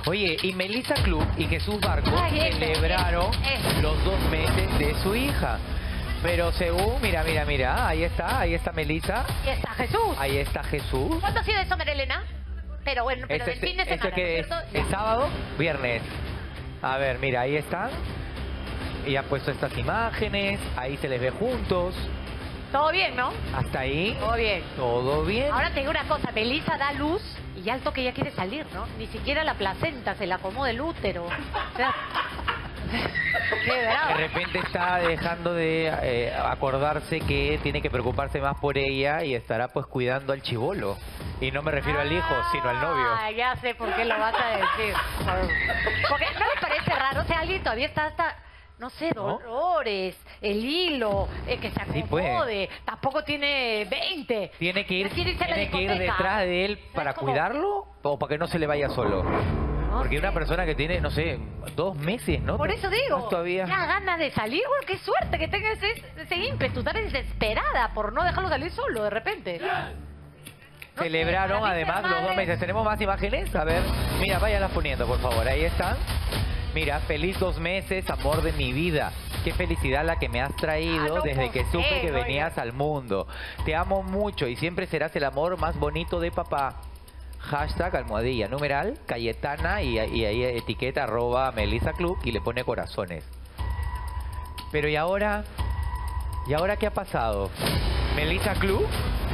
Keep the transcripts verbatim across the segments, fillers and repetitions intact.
Oye, y Melissa Club y Jesús Barco Ay, eso, celebraron eso, eso. los dos meses de su hija. Pero según, mira, mira, mira, ahí está, ahí está Melissa, Y está Jesús. ahí está Jesús. ¿Cuándo ha sido eso, Marilena? Pero bueno, pero Este- del fin de este semana, que ¿no es, es cierto? ¿es Ya. sábado? Viernes. A ver, mira, ahí están. Y ha puesto estas imágenes, ahí se les ve juntos. Todo bien, ¿no? Hasta ahí, Todo bien. todo bien. Ahora te digo una cosa, Melissa da luz y ya al toque ya quiere salir, ¿no? Ni siquiera la placenta se la acomoda el útero. O sea, qué bravo. De repente está dejando de eh, acordarse que tiene que preocuparse más por ella y estará pues cuidando al chibolo. Y no me refiero al hijo, sino al novio. Ah, ya sé por qué lo vas a decir. Porque no les parece raro, o sea, alguien todavía está hasta, no sé, ¿No? dolores, el hilo, eh, que se Sí, pues. acomode. Tampoco tiene veinte. ¿Tiene que ir, Ya quiere irse a la tiene que ir discoteca. detrás de él para Es como- cuidarlo o para que no se le vaya solo? No Porque sé. una persona que tiene, no sé, dos meses, ¿no? Por eso digo, Más todavía. ya ganas de salir, bueno, qué suerte que tengas ese, ese ímpetu, estar desesperada por no dejarlo salir solo de repente. No sé, Celebraron para mí ser además los dos madre- meses. ¿Tenemos más imágenes? A ver, mira, váyanlas poniendo, por favor. Ahí están. Mira, feliz dos meses, amor de mi vida. Qué felicidad la que me has traído Ah, no, desde que pues, supe eh, que oiga. venías al mundo. Te amo mucho y siempre serás el amor más bonito de papá. Hashtag almohadilla, numeral, Cayetana y, y ahí etiqueta arroba Melissa Club y le pone corazones. Pero ¿y ahora? ¿Y ahora qué ha pasado? ¿Melissa Club?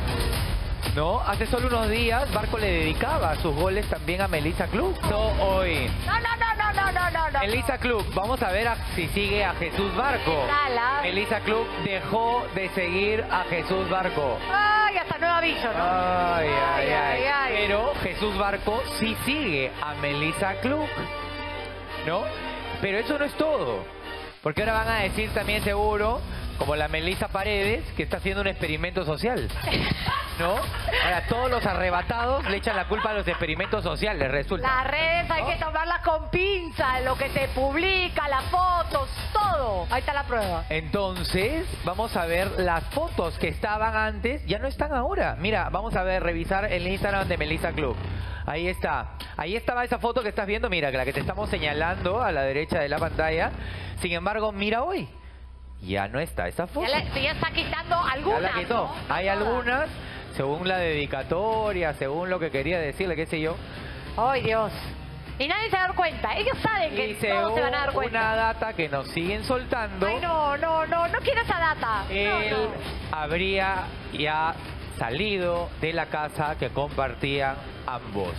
No, hace solo unos días Barco le dedicaba sus goles también a Melissa Club. So, hoy, No, no, no, no, no, no, no, no. Melissa Club, vamos a ver a- si sigue a Jesús Barco. Dala. Melissa Club dejó de seguir a Jesús Barco. Ay, hasta nuevo aviso, ¿no? Ay, ay, Ay, ay. ay, ay. Pero Jesús Barco sí sigue a Melissa Club, ¿no? Pero eso no es todo. Porque ahora van a decir también seguro, como la Melissa Paredes, que está haciendo un experimento social. ¿No? Ahora todos los arrebatados le echan la culpa a los experimentos sociales, resulta. Las redes hay ¿No? que tomarlas con pinza, lo que se publica, las fotos, todo. Ahí está la prueba. Entonces, vamos a ver las fotos que estaban antes, ya no están ahora. Mira, vamos a ver, revisar el Instagram de Melissa Club. Ahí está. Ahí estaba esa foto que estás viendo, mira, la que te estamos señalando a la derecha de la pantalla. Sin embargo, mira hoy. Ya no está esa foto. Ya, le- ya está quitando Ya algunas, la quitó. ¿no? No Hay todas. algunas, según la dedicatoria, según lo que quería decirle, qué sé yo. Ay, Dios. Y nadie se va a dar cuenta. Ellos saben que Y todos según se van a dar cuenta. una data que nos siguen soltando, Ay, no, no, no, no quiero esa data. No, él no. habría ya salido de la casa que compartían ambos.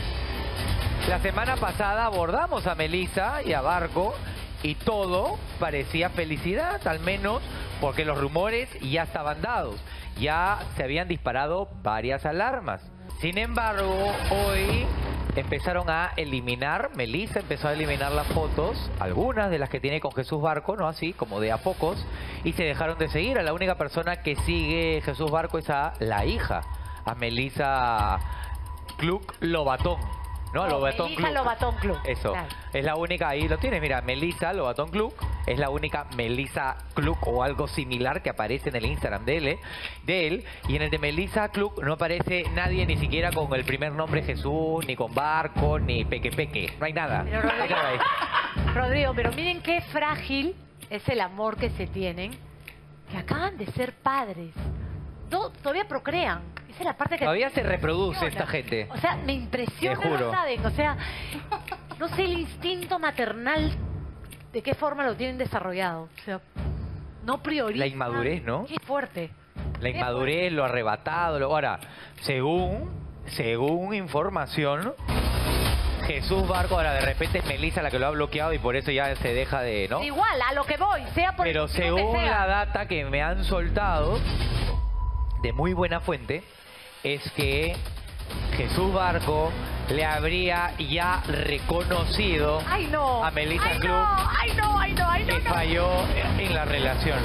La semana pasada abordamos a Melissa y a Barco y todo parecía felicidad, al menos porque los rumores ya estaban dados. Ya se habían disparado varias alarmas. Sin embargo, hoy empezaron a eliminar, Melissa empezó a eliminar las fotos, algunas de las que tiene con Jesús Barco, ¿no? Así como de a pocos, y se dejaron de seguir. A la única persona que sigue Jesús Barco es a la hija, a Melissa Club Lobatón, ¿no? No, Lobatón Melissa Club. Lobatón Club. Eso, Claro. es la única, ahí lo tienes, mira, Melissa Lobatón Club, es la única Melissa Club o algo similar que aparece en el Instagram de él, ¿eh? de él, y en el de Melissa Club no aparece nadie ni siquiera con el primer nombre Jesús, ni con Barco, ni Peque Peque, no hay nada. Pero, No hay nada ahí. Rodrigo, pero miren qué frágil es el amor que se tienen, que acaban de ser padres. To- todavía procrean. Esa es la parte que... Todavía se me reproduce impresiona. esta gente. O sea, me impresiona, Te juro. ¿no saben? O sea, no sé el instinto maternal de qué forma lo tienen desarrollado. O sea, no priorizan... La inmadurez, ¿no? Qué fuerte. La Qué inmadurez, lo arrebatado, lo... Ahora, según, según información, Jesús Barco, ahora de repente es Melissa la que lo ha bloqueado y por eso ya se deja de, ¿no? Igual, a lo que voy, sea por Pero el motivo que según sea. la data que me han soltado, de muy buena fuente, es que Jesús Barco le habría ya reconocido Ay, no. a Melissa ay, Club no, ay, no, ay, no, ay, no, que no. falló en la relación.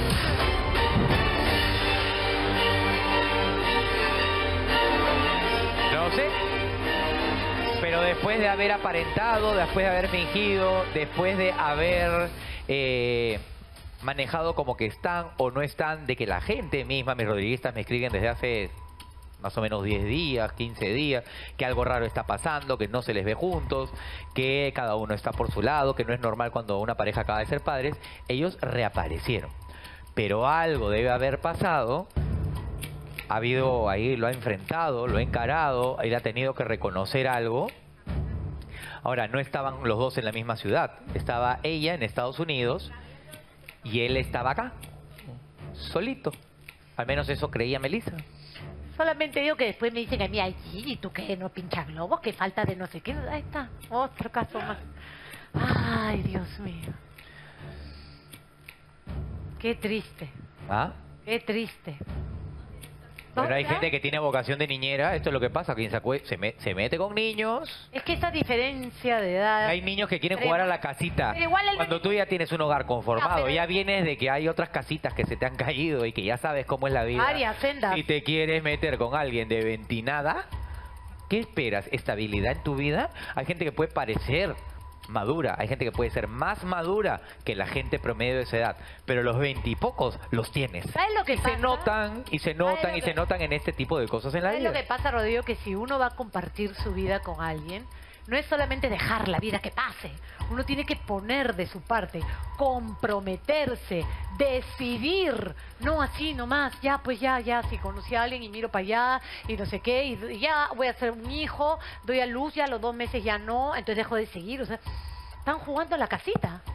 No sé. Pero después de haber aparentado, después de haber fingido, después de haber eh, manejado como que están o no están, de que la gente misma, mis rodriguistas, me escriben desde hace más o menos diez días, quince días, que algo raro está pasando, que no se les ve juntos, que cada uno está por su lado, que no es normal cuando una pareja acaba de ser padres, ellos reaparecieron. Pero algo debe haber pasado, ha habido ahí, lo ha enfrentado, lo ha encarado, él ha tenido que reconocer algo. Ahora, no estaban los dos en la misma ciudad, estaba ella en Estados Unidos y él estaba acá, solito. Al menos eso creía Melissa. Solamente digo que después me dicen a mí, ay, ¿y tú qué? ¿No pinchas globos? ¿Qué falta de no sé qué? Ahí está, otro caso más. Ay, Dios mío. Qué triste, ¿Ah? qué triste. Bueno, hay ¿Ya? gente que tiene vocación de niñera, esto es lo que pasa, quien se, acue- se, me- se mete con niños. Es que esa diferencia de edad... Hay niños que quieren Pero- jugar a la casita. pero igual él- Cuando tú ya tienes un hogar conformado, Ya, pero- ya vienes de que hay otras casitas que se te han caído y que ya sabes cómo es la vida. Varias sendas. Y te quieres meter con alguien de ventinada, ¿qué esperas? ¿Estabilidad en tu vida? Hay gente que puede parecer madura, hay gente que puede ser más madura que la gente promedio de esa edad, pero los veintipocos los tienes. ¿Sabes lo que y pasa? se notan, y se ¿Sabes notan, lo y que- se notan en este tipo de cosas en la ¿Sabes vida. lo que pasa, Rodrigo? Que si uno va a compartir su vida con alguien, no es solamente dejar la vida que pase. Uno tiene que poner de su parte, comprometerse, decidir. No así nomás, ya, pues ya, ya, si conocí a alguien y miro para allá y no sé qué, y ya voy a hacer un hijo, doy a luz, ya a los dos meses ya no, entonces dejo de seguir. O sea, están jugando a la casita.